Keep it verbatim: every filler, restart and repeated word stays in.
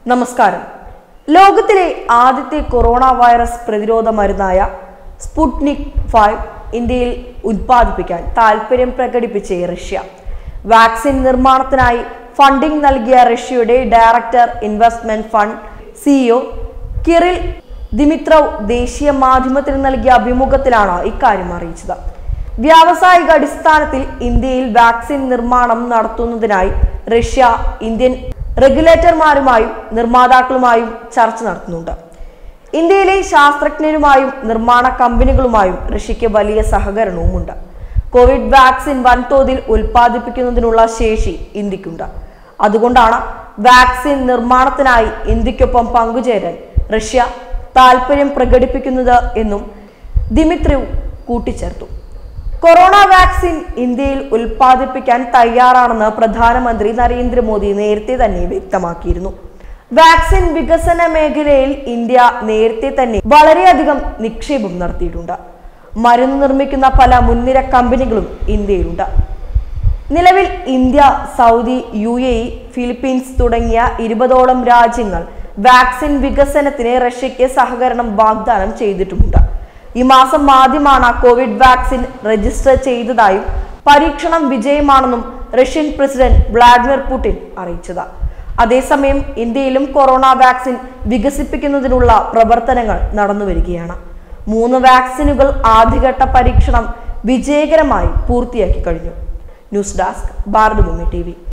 നമസ്കാരം. ലോകത്തിലെ ആദ്യത്തെ കൊറോണ വൈറസ് പ്രതിരോധ മരുന്നായ സ്പുട്നിക് ഫൈവ് ഇന്ത്യയിൽ ഉത്പാദിപ്പിക്കാൻ താൽപര്യം പ്രകടിപ്പിച്ച റഷ്യ. വാക്സിൻ നിർമ്മാണത്തിനായി ഫണ്ടിംഗ് നൽകിയ റഷ്യയുടെ director investment fund CEO Kirill Dmitriev ദേശീയ മാധ്യമത്തിന് നൽകിയ അഭിമുഖത്തിലാണ് ഇക്കാര്യം അറിയിച്ചത്. വ്യാവസായിക അടിസ്ഥാനത്തിൽ ഇന്ത്യയിൽ വാക്സിൻ നിർമ്മാണം നടത്തുന്നതിനായി റഷ്യ ഇന്ത്യൻ റെഗുലേറ്റർമാരുമായും നിർമ്മാതാക്കളുമായും ചർച്ച നടത്തുന്നുണ്ട്. ഇന്ത്യയിലെ ശാസ്ത്രജ്ഞരുമായും നിർമ്മാണ കമ്പനികളുമായും റഷ്യയ്ക്ക് വലിയ സഹകരണവുമുണ്ട്. കോവിഡ് വാക്സിൻ വൻതോതിൽ ഉൽപ്പാദിപ്പിക്കുന്നതിനുള്ള ശേഷി ഇന്ത്യക്കുണ്ട്. അതുകൊണ്ടാണ് വാക്സിൻ നിർമ്മാണത്തിനായി ഇന്ത്യക്കൊപ്പം പങ്കുചേരാൻ റഷ്യ താൽപര്യം പ്രകടിപ്പിക്കുന്നത് എന്നും ദിമിത്രവ് കൂട്ടിച്ചേർത്തു. കൊറോണ വാക്സിൻ ഇന്ത്യയിൽ ഉൽപ്പാദിപ്പിക്കാൻ തയ്യാറാണെന്ന് പ്രധാനമന്ത്രി നരേന്ദ്രമോദി നേരത്തെ തന്നെ വ്യക്തമാക്കിയിരുന്നു. വാക്സിൻ വികസന മേഖലയിൽ ഇന്ത്യ നേരത്തെ തന്നെ വളരെയധികം നിക്ഷേപം നടത്തിയിട്ടുണ്ട്. മരുന്ന് നിർമ്മിക്കുന്ന പല മുൻനിര കമ്പനികളും ഇന്ത്യയിലുണ്ട്. നിലവിൽ India, Saudi, U A E, Philippines തുടങ്ങിയ ഇരുപതോളം രാജ്യങ്ങൾ വാക്സിൻ വികസനത്തിന് റഷ്യയ്ക്ക് സഹകരണം വാഗ്ദാനം ചെയ്തിട്ടുമുണ്ട്. ഈ മാസം ആദ്യമാണ് കോവിഡ് വാക്സിൻ രജിസ്റ്റർ ചെയ്തതായും പരീക്ഷണം വിജയമാണെന്നും റഷ്യൻ പ്രസിഡന്റ് വ്ളാഡിമിർ പുടിൻ അറിയിച്ചത്. അതേസമയം ഇന്ത്യയിലും കൊറോണ വാക്സിൻ വികസിപ്പിക്കുന്നതിനുള്ള പ്രവർത്തനങ്ങൾ നടന്നുവരികയാണ്. മൂന്ന് വാക്സിനുകൾ ആദ്യഘട്ട പരീക്ഷണം വിജയകരമായി പൂർത്തിയാക്കി കഴിഞ്ഞു. News desk Bharathabhoomi T V.